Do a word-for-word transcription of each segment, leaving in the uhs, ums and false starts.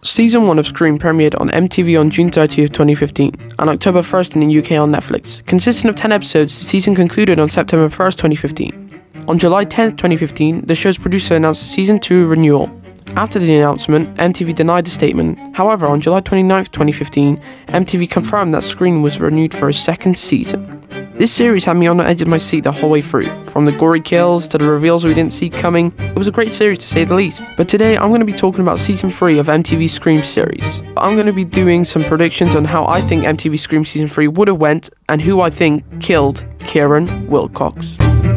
Season one of Scream premiered on M T V on June thirtieth, twenty fifteen, and October first in the U K on Netflix. Consisting of ten episodes, the season concluded on September first, twenty fifteen. On July tenth, twenty fifteen, the show's producer announced a Season two renewal. After the announcement, M T V denied the statement. However, on July twenty-ninth, twenty fifteen, M T V confirmed that Scream was renewed for a second season. This series had me on the edge of my seat the whole way through, from the gory kills to the reveals we didn't see coming. It was a great series to say the least. But today I'm going to be talking about Season three of M T V's Scream series. I'm going to be doing some predictions on how I think M T V Scream Season three would have went and who I think killed Kieran Wilcox.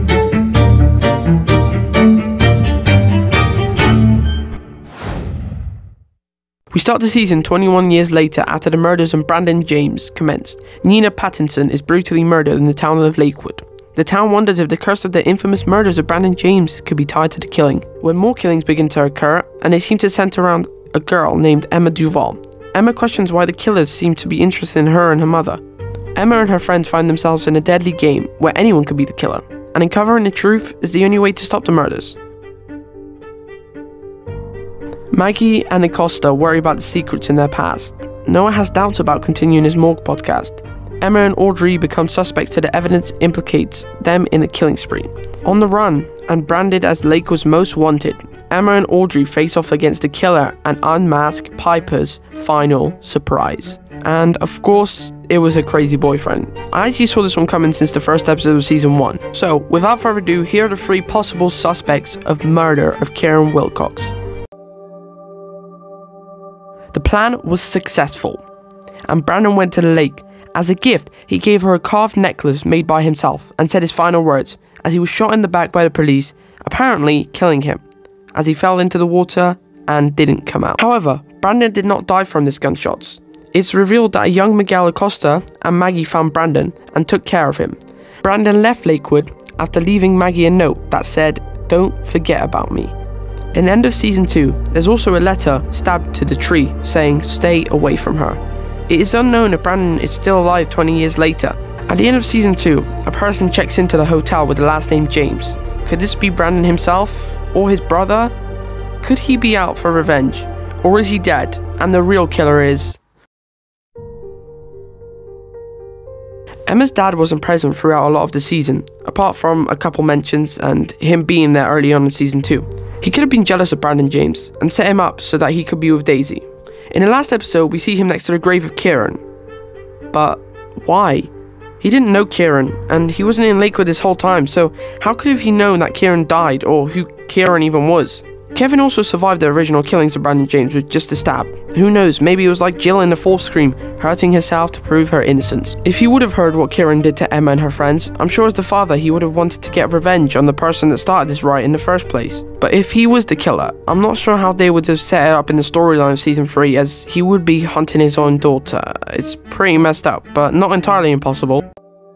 We start the season twenty-one years later after the murders of Brandon James commenced. Nina Pattinson is brutally murdered in the town of Lakewood. The town wonders if the curse of the infamous murders of Brandon James could be tied to the killing, when more killings begin to occur, and they seem to center around a girl named Emma Duval. Emma questions why the killers seem to be interested in her and her mother. Emma and her friends find themselves in a deadly game where anyone could be the killer, and uncovering the truth is the only way to stop the murders. Maggie and Acosta worry about the secrets in their past. Noah has doubts about continuing his morgue podcast. Emma and Audrey become suspects to the evidence implicates them in a killing spree. On the run, and branded as Lakewood's most wanted, Emma and Audrey face off against the killer and unmask Piper's final surprise. And of course, it was a crazy boyfriend. I actually saw this one coming since the first episode of season one. So, without further ado, here are the three possible suspects of murder of Kieran Wilcox. The plan was successful, and Brandon went to the lake. As a gift, he gave her a carved necklace made by himself and said his final words as he was shot in the back by the police, apparently killing him, as he fell into the water and didn't come out. However, Brandon did not die from these gunshots. It's revealed that a young Miguel Acosta and Maggie found Brandon and took care of him. Brandon left Lakewood after leaving Maggie a note that said, "Don't forget about me." In the end of season two, there's also a letter stabbed to the tree saying, "Stay away from her." It is unknown if Brandon is still alive twenty years later. At the end of season two, a person checks into the hotel with the last name James. Could this be Brandon himself? Or his brother? Could he be out for revenge? Or is he dead, and the real killer is... Emma's dad wasn't present throughout a lot of the season, apart from a couple mentions and him being there early on in season two. He could have been jealous of Brandon James and set him up so that he could be with Daisy. In the last episode, we see him next to the grave of Kieran. But why? He didn't know Kieran, and he wasn't in Lakewood this whole time, so how could have he known that Kieran died, or who Kieran even was? Kevin also survived the original killings of Brandon James with just a stab. Who knows, maybe it was like Jill in the fourth Scream, hurting herself to prove her innocence. If he would have heard what Kieran did to Emma and her friends, I'm sure as the father he would have wanted to get revenge on the person that started this riot in the first place. But if he was the killer, I'm not sure how they would have set it up in the storyline of season three, as he would be hunting his own daughter. It's pretty messed up, but not entirely impossible.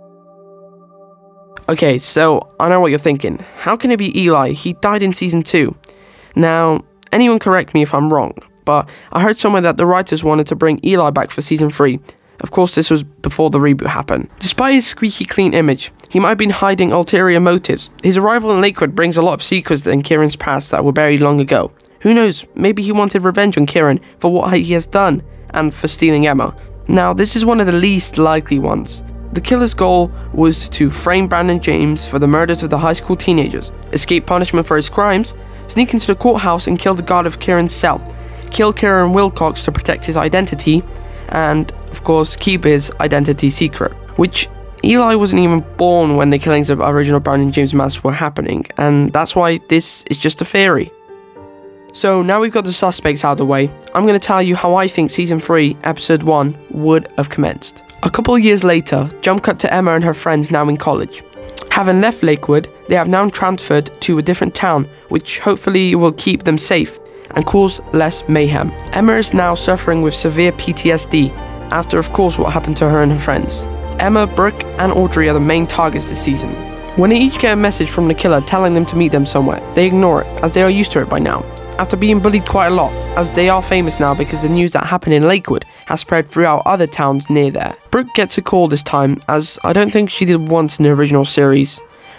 Okay, so I know what you're thinking. How can it be Eli? He died in season two. Now, anyone correct me if I'm wrong, but I heard somewhere that the writers wanted to bring Eli back for season three. Of course, this was before the reboot happened. Despite his squeaky clean image, he might have been hiding ulterior motives. His arrival in Lakewood brings a lot of secrets in Kieran's past that were buried long ago. Who knows, maybe he wanted revenge on Kieran for what he has done and for stealing Emma. Now, this is one of the least likely ones. The killer's goal was to frame Brandon James for the murders of the high school teenagers, escape punishment for his crimes, sneak into the courthouse and kill the guard of Kieran's cell, kill Kieran Wilcox to protect his identity, and, of course, keep his identity secret. Which, Eli wasn't even born when the killings of original Brandon James mass were happening, and that's why this is just a theory. So, now we've got the suspects out of the way, I'm going to tell you how I think Season three, Episode one would have commenced. A couple of years later, jump cut to Emma and her friends now in college. Having left Lakewood, they have now transferred to a different town, which hopefully will keep them safe and cause less mayhem. Emma is now suffering with severe P T S D after, of course, what happened to her and her friends. Emma, Brooke, and Audrey are the main targets this season. When they each get a message from the killer telling them to meet them somewhere, they ignore it, as they are used to it by now, after being bullied quite a lot, as they are famous now because the news that happened in Lakewood has spread throughout other towns near there. Brooke gets a call this time, as I don't think she did once in the original series.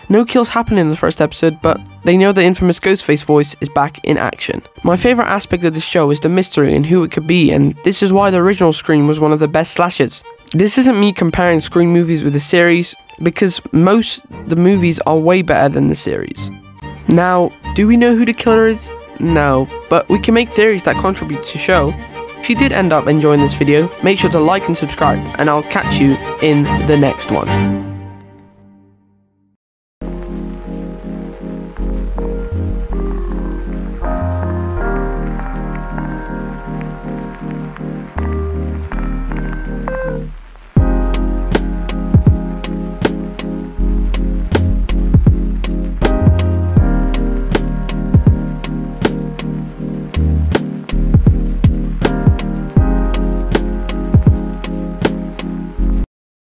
No kills happen in the first episode, but they know the infamous Ghostface voice is back in action. My favourite aspect of this show is the mystery and who it could be, and this is why the original Scream was one of the best slashes. This isn't me comparing Scream movies with the series, because most the movies are way better than the series. Now, do we know who the killer is? No, but we can make theories that contribute to show. If you did end up enjoying this video, make sure to like and subscribe, and I'll catch you in the next one.